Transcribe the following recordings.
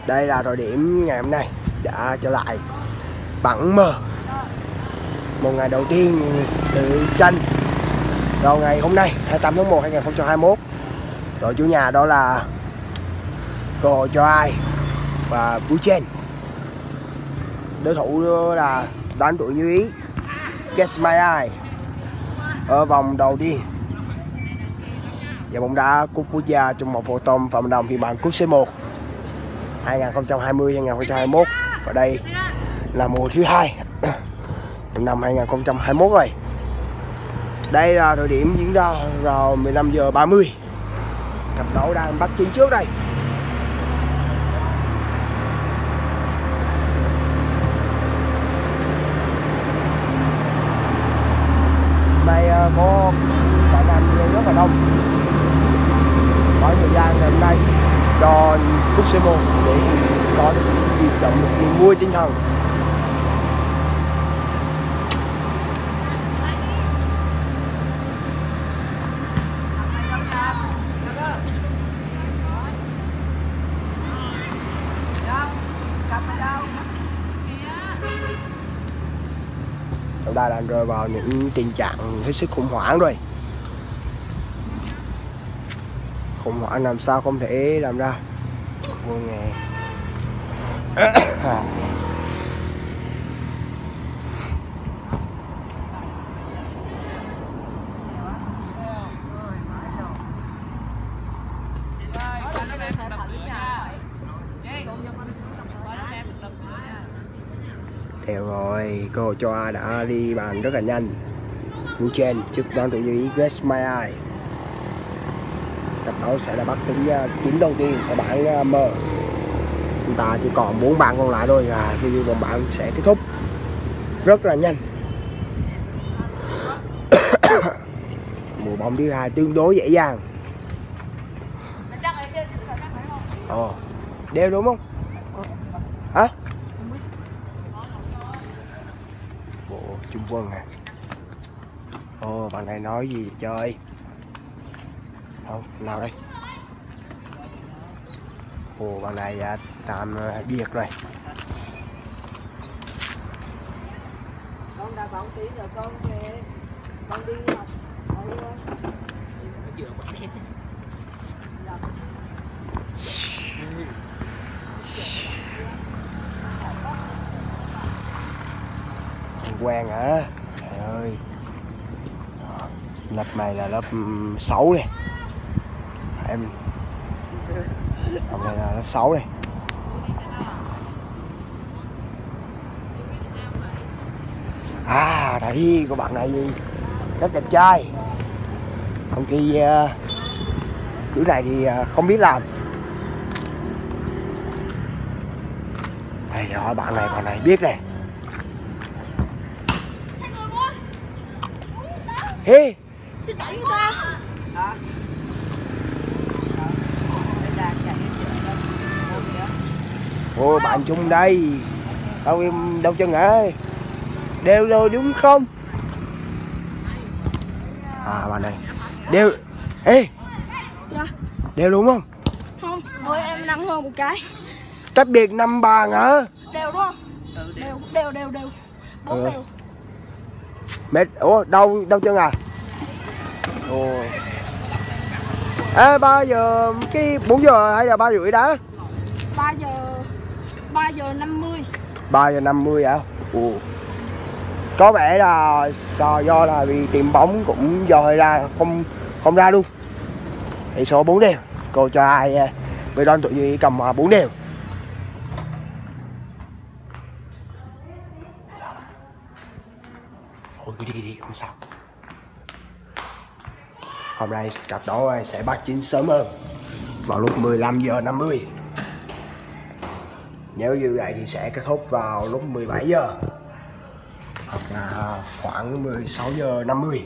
Đây là thời điểm ngày hôm nay đã trở lại bảng M. Một ngày đầu tiên tự tranh vào ngày hôm nay 28 tháng 1 2021. Đội chủ nhà đó là cơ hội cho ai và Buchen. Đối thủ đó là đoán tuổi như ý Guess My Eye ở vòng đầu tiên giải bóng đá cúp quốc gia trong một phổ thông Phạm Đồng phiên bản cúp C1 2020-2021. Và đây là mùa thứ hai năm 2021 rồi. Đây là thời điểm diễn ra vào 15 giờ 30. Cặp đấu đang bắt chiến trước đây. Đây có bạn nam rất là đông. Có thời gian ngày hôm nay cho cúp C1 để có được dịp động được niềm vui tinh thần. Chúng ta đang rơi vào những tình trạng hết sức khủng hoảng rồi. Khủng hoảng làm sao không thể làm ra. Vô nghe. Đều rồi, cơ hội cho A đã đi bàn rất là nhanh. Buchen trước đoán tuổi như ý Guess My Eye. Cặp đấu sẽ là bắt tính chiến đầu tiên ở bảng M. Chúng ta chỉ còn 4 bàn còn lại thôi và khi vòng bảng sẽ kết thúc rất là nhanh. Mùa bóng thứ hai tương đối dễ dàng. Đều đúng không? Hả? Bộ Trung Quân à? Bạn này nói gì chơi? Không, nào đây? Bạn này tạm biệt rồi. Con đá bóng tí rồi con về. Con đi học. Quen hả? Trời ơi. Lớp này là lớp 6 này. Em hôm nay là lớp 6 này. Đấy, của bạn này rất đẹp trai. Trong khi đứa này thì không biết làm. Đây đó, bạn này biết này. Ê! Bạn chung đây. Đâu chân ơi. Đều rồi đúng không? Bạn này. Đều. Ê! Đều đúng không? Không, ôi em nặng hơn một cái. Cách biệt 5 bàn hả? Đều đúng không? Đều. 4 đều. Mệt. Đâu chân à? Ê, 3 giờ cái 4 giờ hay là 3 rưỡi đá? 3 giờ 50. 3 giờ 50 hả? Có vẻ là do là vì tìm bóng cũng dời ra không ra luôn. Tỷ số 4 đều. Cô cho ai với đoán tuổi gì cầm 4 đều. Cứ đi không sao. Hôm nay cặp đấu sẽ bắt chính sớm hơn vào lúc 15 giờ 50. Nếu như vậy thì sẽ kết thúc vào lúc 17 giờ hoặc là khoảng 16 giờ 50.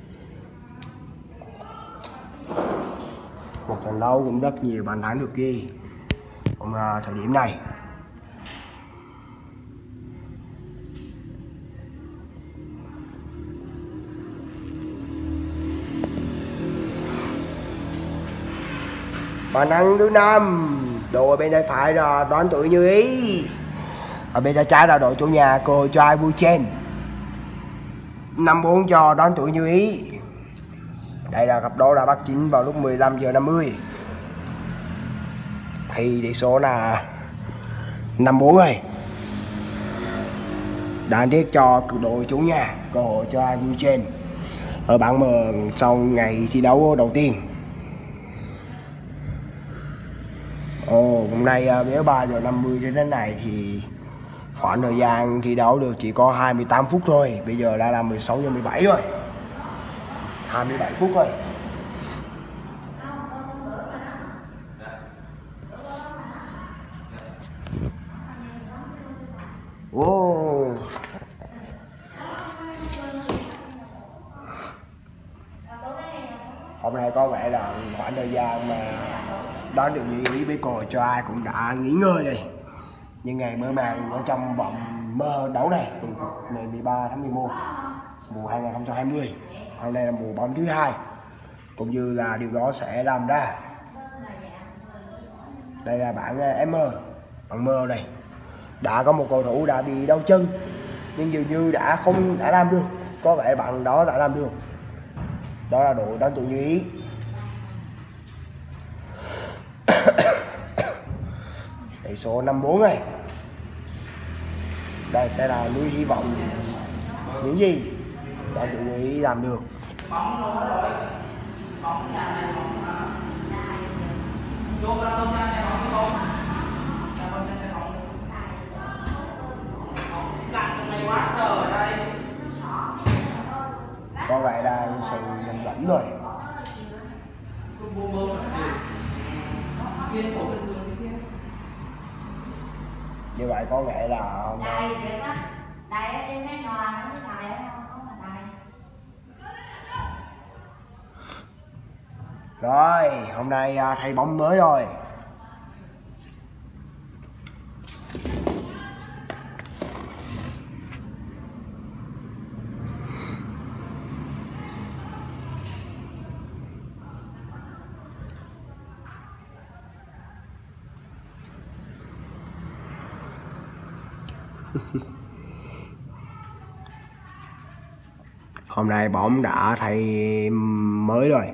Một trận đấu cũng rất nhiều bàn thắng được ghi trong thời điểm này. Bàn thắng thứ 5 Đội ở bên tay phải là Đoán Tuổi Như Ý. Ở bên tay trái là đội chủ nhà Cô Trai Vui Chen. 5-4 cho Đoán Tuổi Như Ý. Đây là cặp đấu đã bắt chính vào lúc 15 giờ 50. Thì tỷ số là 5-4 rồi. Đáng tiếc cho đội chủ nhà Cô Trai Vui Chen ở bảng M sau ngày thi đấu đầu tiên. Hôm nay nếu 3 giờ 50 đến đến này thì khoảng thời gian thi đấu được chỉ có 28 phút thôi. Bây giờ đã là 16 giờ 17 rồi. 27 phút rồi. Hôm nay có vẻ là khoảng thời gian mà Đoán Được Như Ý với Cô cho ai cũng đã nghỉ ngơi đây. Nhưng ngày mở màn ở trong vòng mơ đấu này từ ngày 13 tháng 11 mùa 2020. Hôm nay là mùa bóng thứ 2. Cũng như là điều đó sẽ làm ra. Đây là bảng M, bảng M này. Đã có một cầu thủ đã bị đau chân nhưng dường như đã làm được. Có vẻ bạn đó đã làm được. Đó là đội Đoán Tuổi Như Ý. Tỷ số 5-4 này. Đây sẽ là nuôi hy vọng những gì Đoán Tuổi Như Ý làm được. Có vẻ đang sự nhầm lẫn rồi. Như vậy có nghĩa là rồi, hôm nay thay bóng mới rồi. Hôm nay bóng đã thay mới rồi.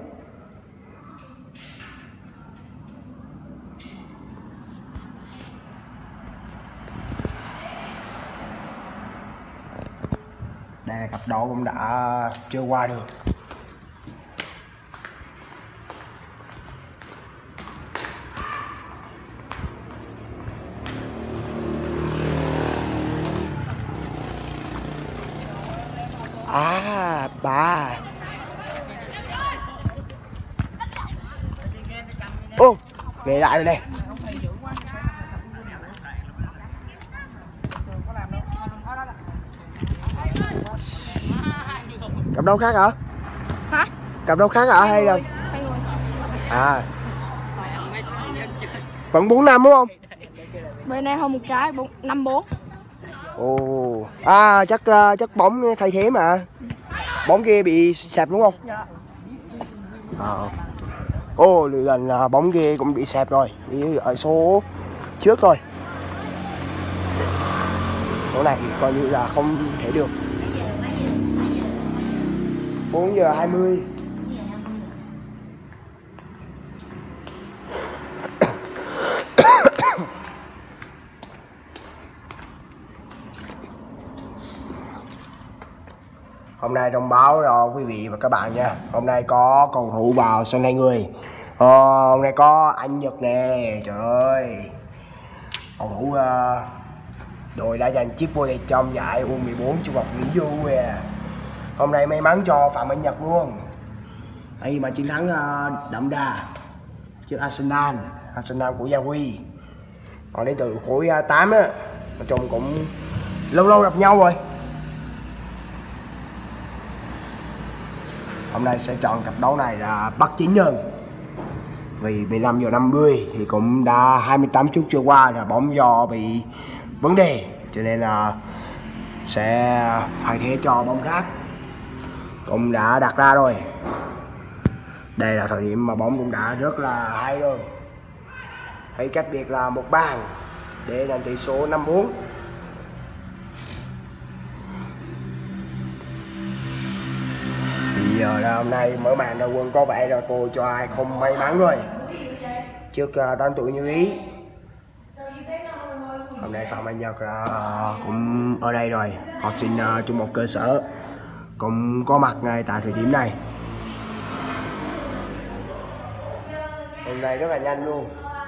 Đây là cặp đấu cũng đã chưa qua được. Bà. Về lại rồi đây. Cặp đấu khác hả? Hả? Cặp đấu khác hả hay là? À. Vẫn 4-5 đúng không? Bên này hơn một cái 5-4. Chắc bóng thay thế mà. Bóng kia bị sẹp đúng không? Dạ. Lần là bóng kia cũng bị sẹp rồi. Ở số trước thôi. Số này thì coi như là không thể được. 4 giờ 20. Hôm nay thông báo cho quý vị và các bạn nha. Hôm nay có cầu thủ vào sân 2 người. Hôm nay có anh Nhật nè. Trời ơi. Cầu thủ đội đã giành chiếc vô địch trong giải U14 Trung học Nguyễn Du. Hôm nay may mắn cho Phạm Anh Nhật luôn. Đây mà chiến thắng đậm đà trước Arsenal của Gia Huy. Còn đến từ khối 8 á, nói chung cũng lâu gặp nhau rồi. Hôm nay sẽ chọn cặp đấu này là bắt chính hơn. Vì 15 giờ 50 thì cũng đã 28 phút chưa qua là bóng do bị vấn đề, cho nên là sẽ thay thế cho bóng khác cũng đã đặt ra rồi. Đây là thời điểm mà bóng cũng đã rất là hay rồi. Hãy cách biệt là một bàn để làm tỷ số 5-4. Bây giờ là hôm nay mở màn đầu quân có vẻ là cô cho ai không may mắn rồi trước đoán tuổi Như Ý. Hôm nay Phạm Anh Nhật cũng ở đây rồi, học sinh trung học cơ sở cũng có mặt ngay tại thời điểm này. Hôm nay rất là nhanh luôn.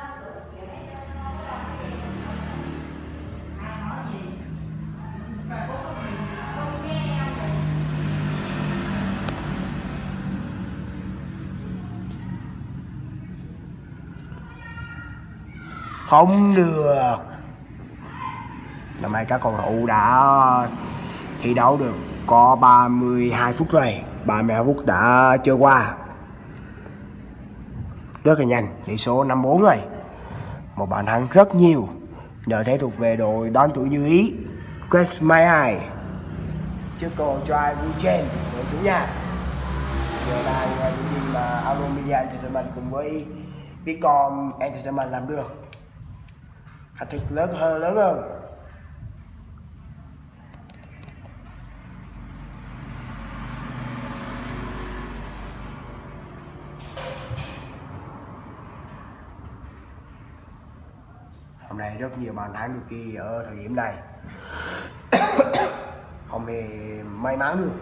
Không được. Năm nay các cầu thủ đã thi đấu được có 32 phút rồi, 32 phút đã trôi qua rất là nhanh, tỷ số 5-4 rồi. Một bàn thắng rất nhiều, nhờ thế thuộc về đội đón tuổi Như Ý. Quest My Eye trước cầu cho ai vui trên đội chủ nhà. Giờ là những gì mà Alumedia Entertainment cùng với Bitcom Entertainment làm được. Thách thức lớn hơn. Hôm nay rất nhiều bàn thắng được ghi ở thời điểm này. Không hề may mắn được.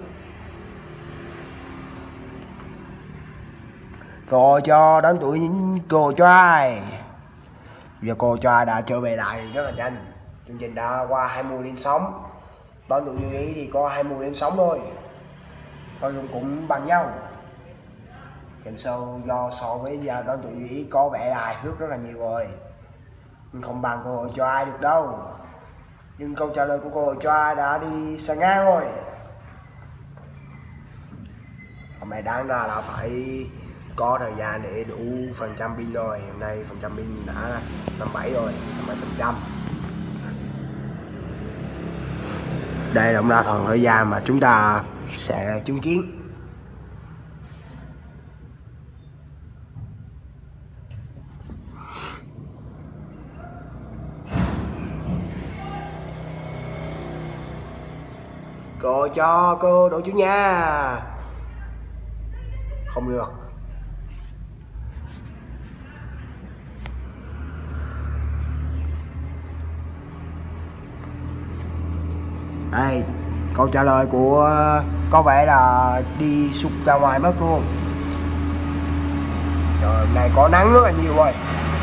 Cô cho đến tuổi cô cho ai. Giờ cô cho ai đã trở về lại rất là nhanh. Chương trình đã qua 20 lên sóng. Đón tuổi Như Ý thì có 20 lên sóng thôi. Coi cũng bằng nhau. Game show do so với đón tuổi Như Ý có vẻ là hài hước rất là nhiều rồi. Không bằng cô cho ai được đâu. Nhưng câu trả lời của cô cho ai đã đi sang ngang rồi. Hôm nay đáng ra là phải có thời gian để đủ phần trăm pin rồi. Hôm nay phần trăm pin đã 57 rồi, 57%. Đây cũng là phần thời gian mà chúng ta sẽ chứng kiến. Cô cho cô đội chủ nhà. Không được. Đây, câu trả lời của có vẻ là đi sút ra ngoài mất luôn. Rồi hôm nay có nắng rất là nhiều rồi.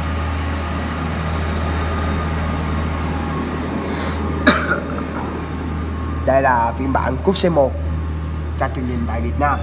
Đây là phiên bản cúp C1 các chương trình tại Việt Nam.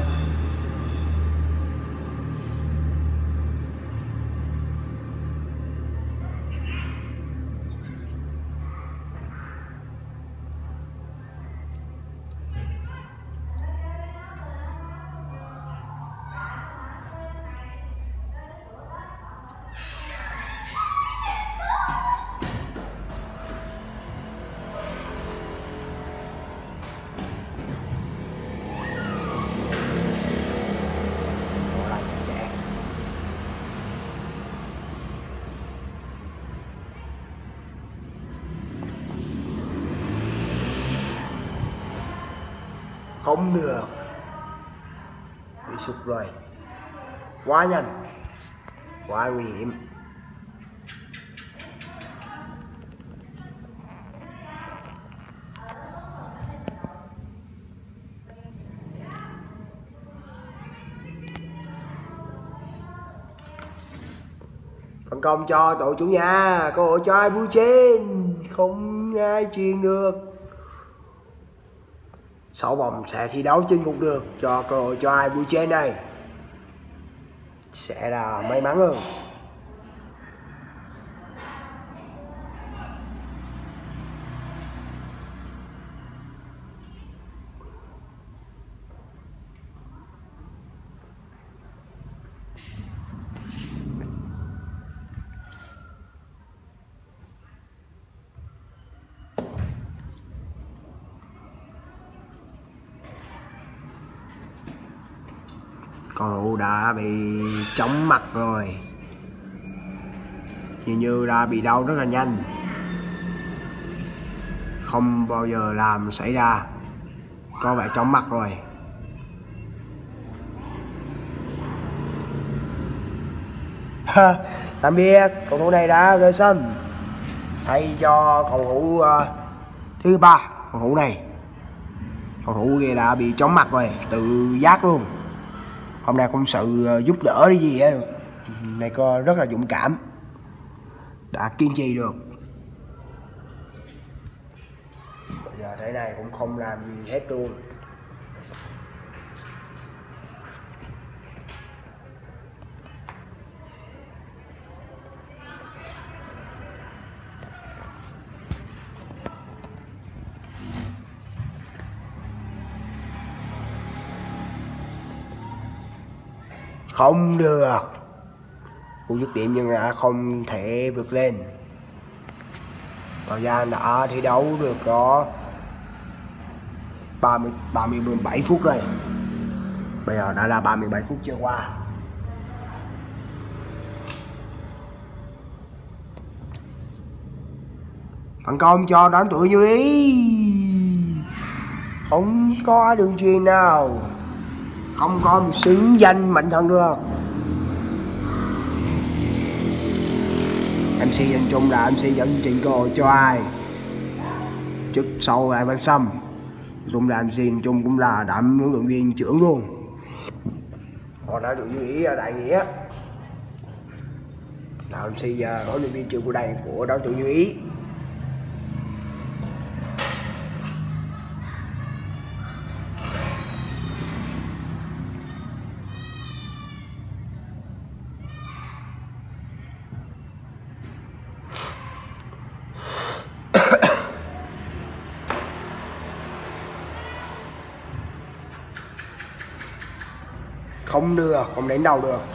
Không được. Bị sụt rồi. Quá nhanh. Quá nguy hiểm. Phân công cho đội chủ nhà. Cơ hội cho ai vui trên. Không ai truyền được. 6 vòng sẽ thi đấu chinh phục được, cho cơ hội cho ai vui trên này sẽ là may mắn hơn. Cầu thủ đã bị chóng mặt rồi. như là bị đau rất là nhanh, không bao giờ làm xảy ra, có vẻ chóng mặt rồi. Tạm biệt, cầu thủ này đã rời sân. Thay cho cầu thủ thứ 3, cầu thủ này. Cầu thủ kia đã bị chóng mặt rồi, tự giác luôn. Hôm nay không sự giúp đỡ cái gì hết. Này có rất là dũng cảm, đã kiên trì được. Bây giờ thế này cũng không làm gì hết luôn. Không được, cú dứt điểm nhưng đã không thể vượt lên. Thời gian đã thi đấu được có 37 phút rồi. Bây giờ đã là 37 phút chưa qua. Phản công cho đánh tuổi như ý. Không có đường truyền nào, không có một xứng danh mạnh thần được. MC anh Trung là MC dẫn truyền cơ hội cho ai? Trước sau lại Văn Sâm. Trung là MC anh Trung cũng là đảm huấn luyện viên trưởng luôn. Còn đã được như ý Đại Nghĩa là MC và huấn luyện viên trưởng của đây của đối tượng Như Ý. Không được, không đánh đầu được.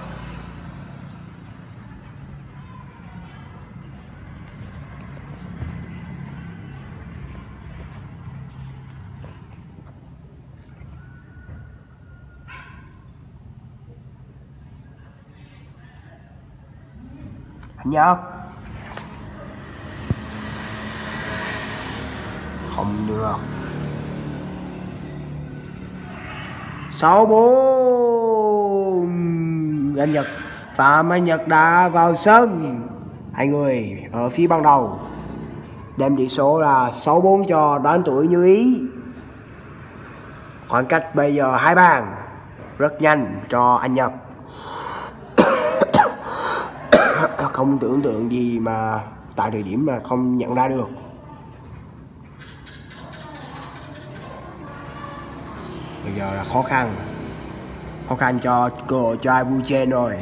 Anh Nhật. Không được. 6-4. Anh Nhật, Phạm Anh Nhật đã vào sân. Hai người ở phía ban đầu đem tỷ số là 6-4 cho đoán tuổi Như Ý. Khoảng cách bây giờ 2 bàn, rất nhanh cho anh Nhật. Không tưởng tượng gì mà tại thời điểm mà không nhận ra được. Bây giờ là khó khăn cho cơ hội cho ai vui trên rồi.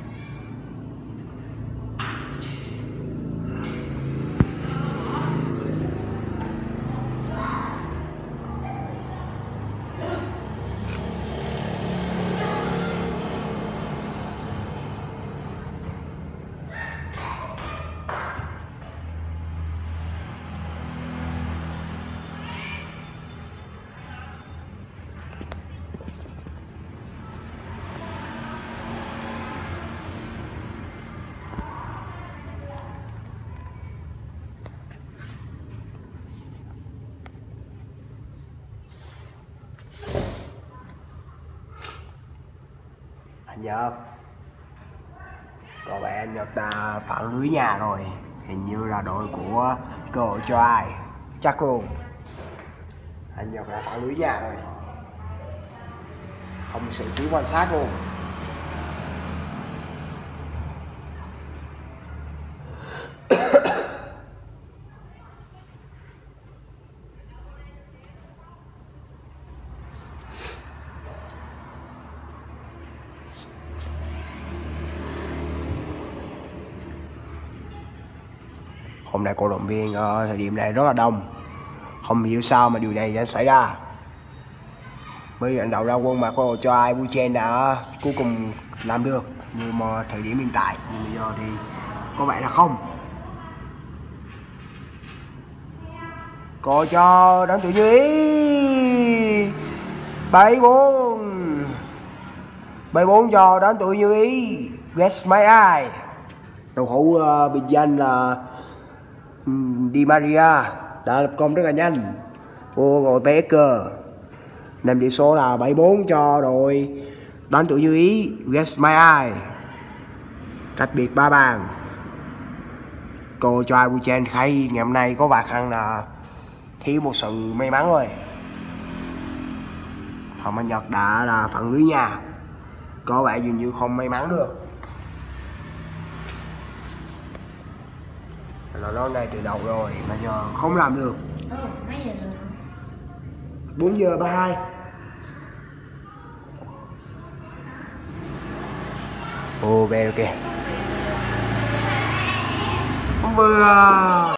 Anh Nhật, có vẻ anh Nhật đã phản lưới nhà rồi. Hình như là đội của cơ hội cho ai, chắc luôn. Anh Nhật đã phản lưới nhà rồi, không sự chú quan sát luôn. Hôm nay cổ động viên ở thời điểm này rất là đông, không hiểu sao mà điều này đã xảy ra. Với trận đấu ra quân mà cô cho ai Buchen đã cuối cùng làm được như mà thời điểm hiện tại, nhưng bây giờ thì có vẻ là không. Cô cho đánh tuổi Như Ý 7-4 cho đánh tuổi Như Ý. West My Eye. Cầu thủ biệt danh là Di Maria đã lập công rất là nhanh. Vô rồi PSG. Nằm tỷ số là 7-4 cho đội đánh tuổi như Ý West My Eye. Cách biệt 3 bàn. Cô cho ai Buchen khai ngày hôm nay có vài khăn là thiếu một sự may mắn rồi. Hồng Anh Nhật đã là phận lưới nhà, có vẻ dường như không may mắn được. Nó nói ngay từ đầu rồi mà giờ không làm được. 4 giờ 32. Ô về ok. Vừa